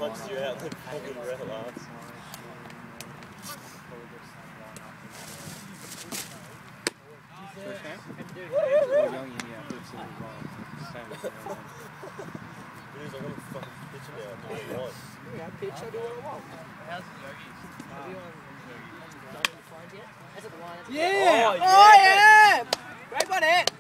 punched you out in the fucking route last. He's like, I'm fucking pitching now. I do what I want. Yeah, pitch, I do what I want. How's the yogis? Have you done any fines yet? Has it the line? Yeah! Oh, yeah! Great one, Ed!